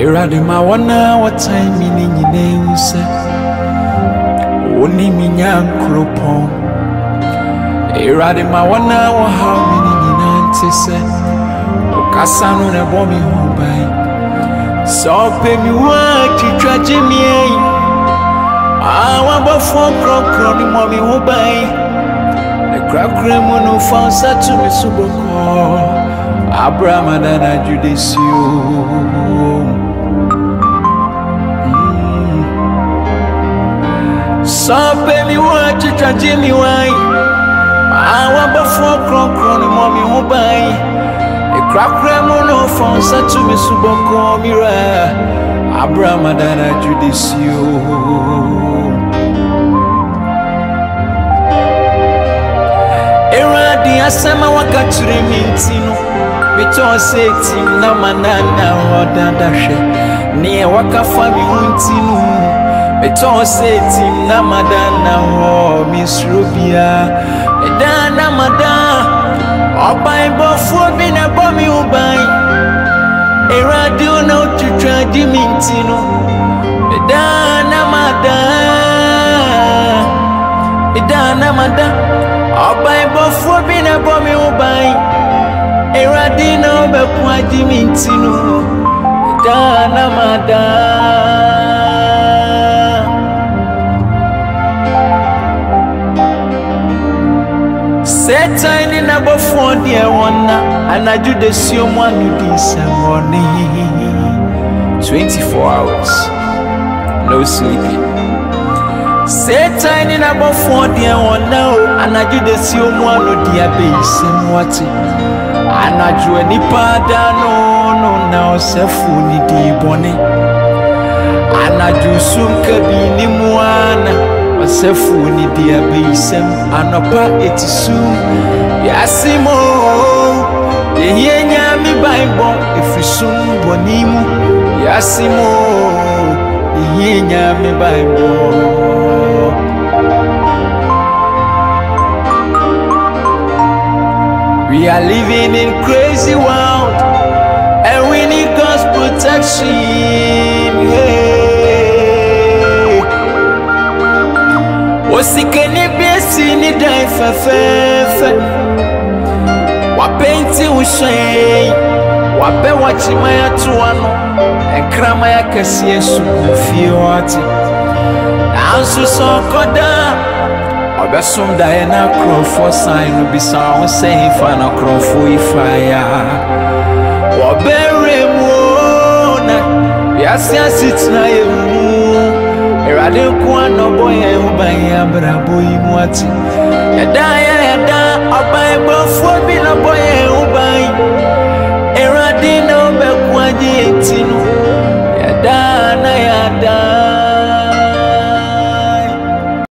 Erade ma wana what time meaning you say. Only me nyankropon. Erade ma wana wa how meaning nante say. Okasano ne bomi hobai. So pay me what you traje me. I want before crocro ni mommy hobai. The crackremo no found such to me suboko. Abramadana Judiciu. So pay me what you traje me why. I want before crocro ni mommy hobai. The crackremo no found such to me suboko mira. Abramadana Judiciu. Eradi asema wakature mintino Mito seti na manana wadandashe Niye wakafa miuntino Mito seti na madana wa misrubia Edana madana Obai bofu bine bomi ubai Eradi una ututraji mintino Edana madana Obai bofu bine bomi ubai Eradi na obekwaji mintino Dana mada Setani na bofu dia wana Anaju de siomwa nudi samoni 24 hours No sleeping Satan in a before dear one now, and I do the seal one of dear base and what and I drew any pada no now self-fully deep bonnet and I do soon cabin one or self-fully dear base and a part it soon. Yasimo, ye hear me by bomb if we soon bonimu. Yasimo, ye hear me by bomb. We are living in crazy world, and we need God's protection. Hey, what's it gonna be? See ni die fe. What painting we say? What be watching my atuano? And krama ya kasi Yesu kufiwati. Ansu so koda. Obesum Diana crow for sign be sound saying final crow for fire. Waberemona, yes, it's na you. Erade no boy who by Abraboy Mwati. Yada, a Bible for being a boy who by Erade no Bekwaji.